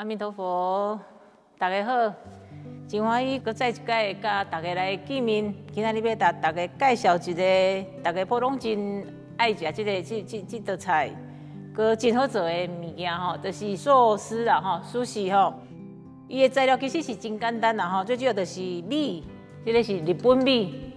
阿弥陀佛，大家好，真欢喜，搁再一届甲大家来见面。今仔日要甲大家介绍一个大家普通真爱食这道菜，搁真好做的物件吼，就是寿司啦吼，寿司吼。伊的材料其实是真简单啦吼，最主要就是米，这个是日本米，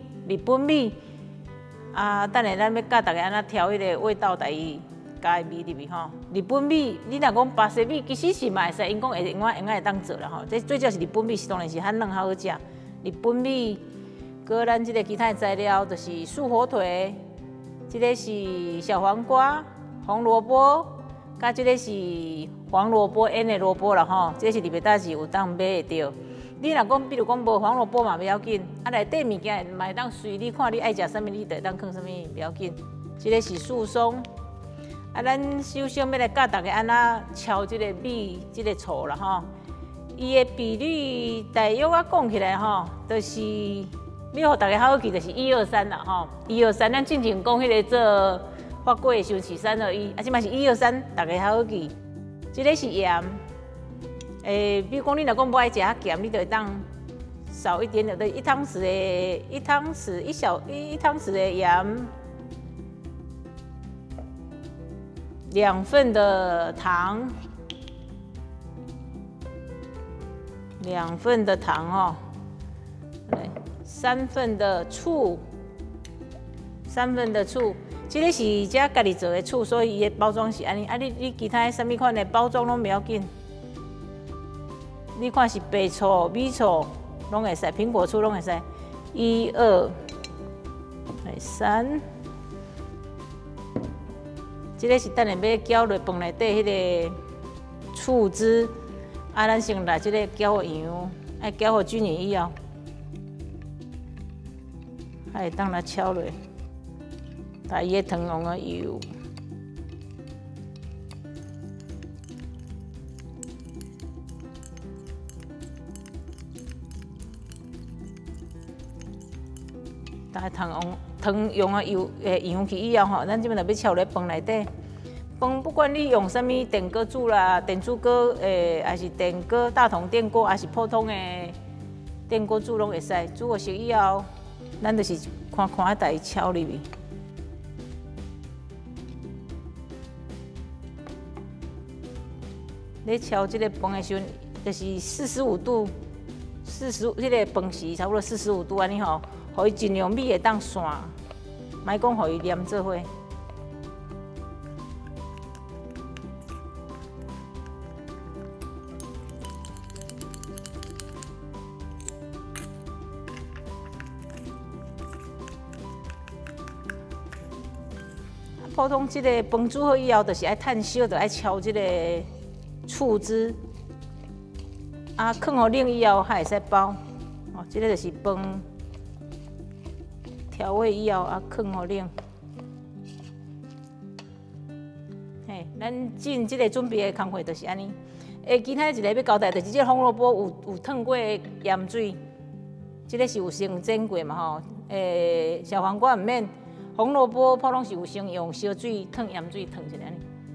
啊，等下咱要教大家安怎调迄个味道，伊加米入去吼。日本米，你若讲巴西米，其实是嘛会使，因讲会会当做啦吼。这最主要是日本米，是当然是较软较好食。日本米，搁咱即个其他的材料就是素火腿，这个是小黄瓜、红萝卜，甲这个是黄萝卜腌的萝卜啦吼。这是入面搭是有当买会到。你若讲，比如讲无黄萝卜嘛不要紧，啊内底物件嘛会当随你看你爱食啥物，你就会当放啥物不要紧。这个是素松，啊，咱首先要来教大家安怎敲这个米，这个醋啦吼。伊的比率大约啊讲起来吼，就是要互大家好记，就是1:3啦吼。1:3，咱之前讲迄个做法粿的时候是3:1，啊，即嘛是1:3，大家好记。这个是盐。比如讲你若讲不爱食较咸，你就会当少一点点的1汤匙的盐，2份的糖，2份的糖哦，来3份的醋，3份的醋。这个是家己做的醋，所以伊的包装是安尼。啊，你其他啥物款的包装拢不要紧。你看是白醋、米醋拢会使，苹果醋拢会使。1、2、3，这个是等下要搅落饭内底迄个醋汁，啊，咱先来这个搅个油，爱搅个均匀以后，还会当来敲落，把伊个糖用个油。大糖用啊油去以后吼，咱即边就要敲咧饭内底。饭不管你用啥物电锅煮啦，电煮锅还是电锅大同电锅，还是普通的电锅煮拢会使。煮好熟以后，咱就是看啊，家己敲入去。咧敲即个饭的时阵，就是45度，45即个饭时差不多45度安尼吼。互伊尽量米会当散，莫讲互伊黏做伙。普通即个饭煮好以后，就是爱趁烧，就爱敲即个醋汁，啊，放互冷以后还会使包。哦，即个就是饭。调味以后啊，放互冷。嘿，咱进即个准备的工课就是安尼。其他一个要交代，就是即个红萝卜有烫过盐水，即个是有先煎过嘛吼。小黄瓜唔免，红萝卜普通是有先用烧水烫盐水烫一下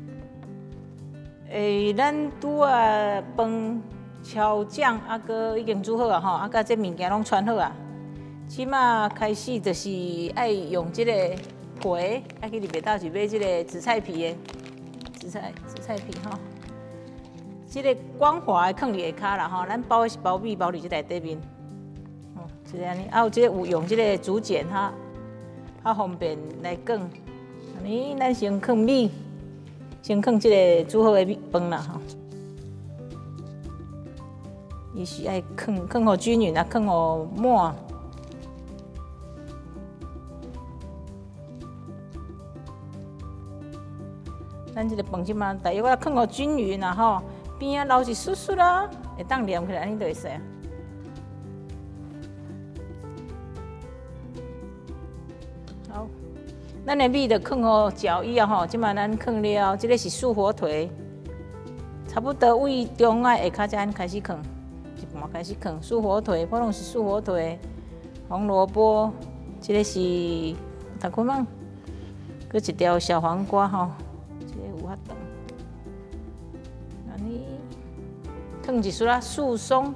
安尼。咱拄啊饭炒酱啊，搁已经煮好啊吼，啊，甲这物件拢穿好啊。即马开始就是爱用这个皮，爱去入面倒去买这个紫菜皮的紫菜皮吼。这个光滑的放伫下骹啦吼，咱包的是包米包伫这内底面，哦，就是安尼。啊，有这个有用这个竹简较方便来卷。安尼咱先放米，先放这个煮好的饭啦吼。伊是爱放互均匀啊，放互满。咱这个饭即嘛，大约我放互均匀，然后边仔捞一丝丝啦，会当黏起来，安尼就会使啊。好，咱的米就放互搅以后吼，即嘛咱放了，这个是素火腿，差不多位中爱下骹才开始放，一半开始放素火腿，普通是素火腿，红萝卜，这个是大块芒，搁一条小黄瓜吼。 放一丝仔素松。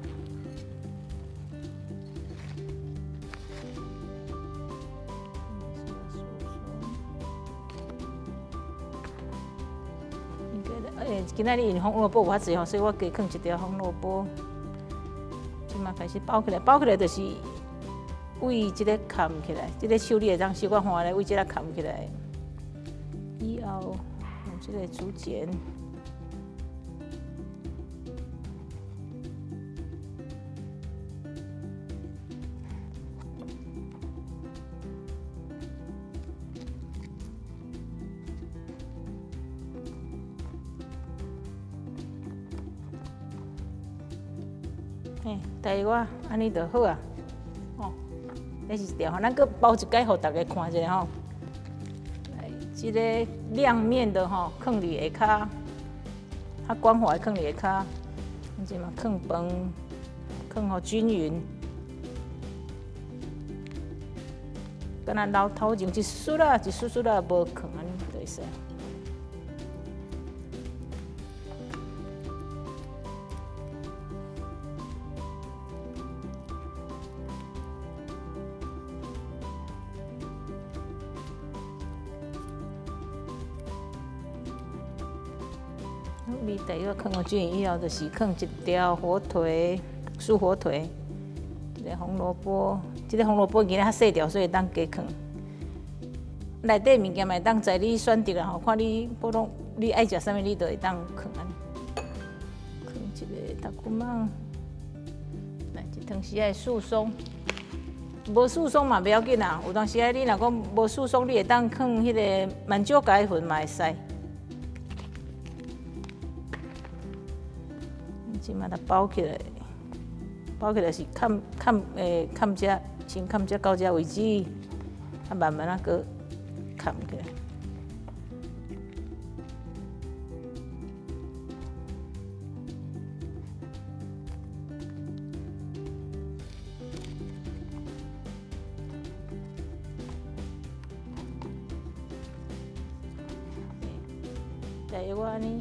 今仔日因红萝卜有较济吼，所以我加放一条红萝卜。即马开始包起来，包起来就是为即个砍起来，即个手你会当小可换咧，为即个砍起来。以后用即个竹简。大约我安尼就好啊，哦，这是一条，咱搁包一解，互大家看一下吼。这个亮面的吼，放伫下骹，较光滑的放伫下骹，即嘛放饭，放互均匀。敢若老头前一丝啦，一丝丝啦无放安尼就会使。你第一个放个均匀以后，就是放一条火腿，素火腿，一个红萝卜。这个红萝卜今日较细条，所以当加放。内底物件嘛会当在你选择啦吼，看你普通你爱食啥物，你就会当放安尼。放一个豆腐蠓，来一汤匙的素松。无素松嘛不要紧啦，有当时你若讲无素松，你会当放迄个曼椒芥粉嘛会使。即马它包起来，包起来是砍只，先砍只到这为止，啊慢慢啊搁砍起来。大约我安尼。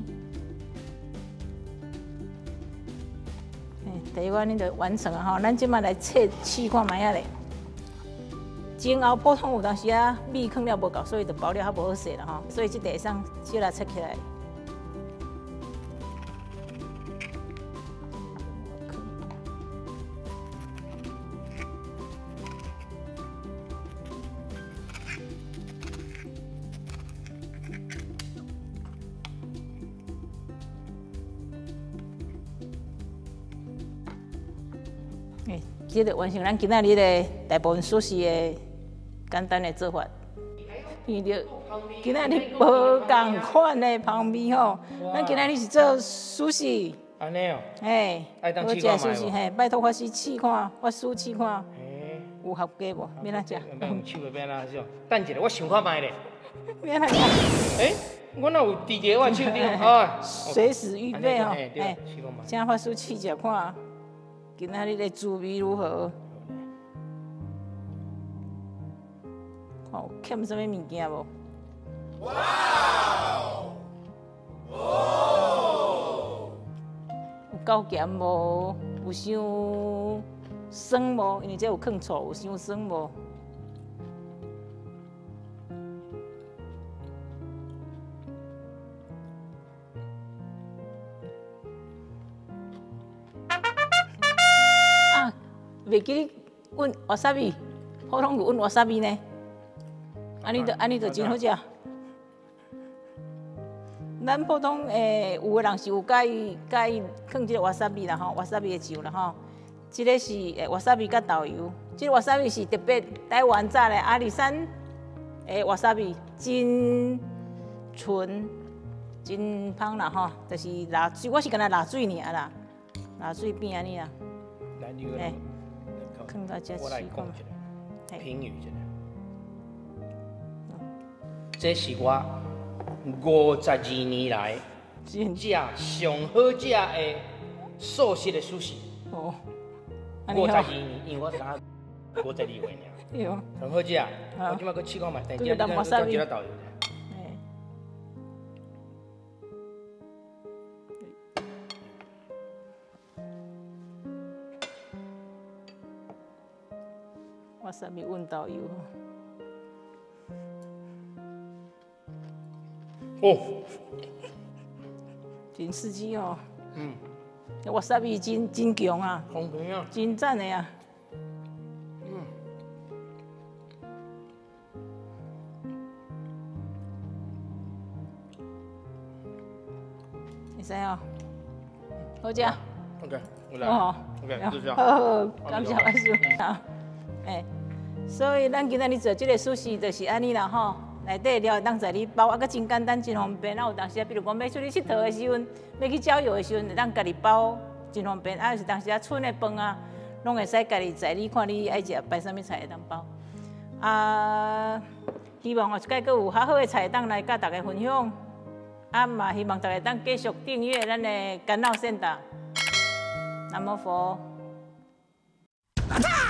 第一个你就完成啊吼，咱即马来试看卖啊咧。前后普通有当时啊米放了无够，所以就包了较无好势啦吼。所以即地上小来切起来。即个完成咱今仔日的大部分素食的简单的做法。遇到今仔日无共款的芳味吼，咱今仔日是做素食。 安尼哦。 嘿， 我食素食嘿，拜托我去试看，我试试看，有合格无？免哪食？ 用手免哪少？等一下，我想看卖咧。 免哪食？ 我哪有伫个我手顶啊？ 随时预备吼， 哎， 请法师试食看。今仔日的滋味如何？看有欠什么物件无？哇！有够咸无？有伤酸无？因为这有放醋，有伤酸无？袂记你阮瓦萨比，普通有阮瓦萨比呢，安尼就真好食。咱普通有个人是有介意放即个瓦萨比啦吼，瓦萨比的酱啦吼。即个是瓦萨比甲豆油，即个瓦萨比是特别台湾早的阿里山瓦萨比，真纯真芳啦吼，就是辣水，我是干那辣水尔啦，辣水变安尼啦。 我来讲一下，评语一下。这是我52年来食上好食的素食的寿司。哦，52年，因为我才52岁尔。很好食，我即摆去试看卖，但是加几粒豆油。 萨比问到油。 哦， 真刺激哦。哇萨比真强啊， 红皮啊， 真赞的呀。会使哦，好食。 OK， 我来。 哦 OK， 就这样。 好，感谢老师。好，所以咱今仔日做这个寿司就是安尼啦吼。内底料当在你包，啊，搁真简单，真方便。啊，有当时啊，比如讲要出去佚佗的时阵，要去郊游的时阵，咱家己包，真方便。啊，是当时啊，剩的饭啊，拢会使家己在。你看你爱食摆啥物菜会当包。啊，希望后一摆搁有较好的菜当来甲大家分享。啊嘛，希望大家当继续订阅咱的干扰线达。南无佛。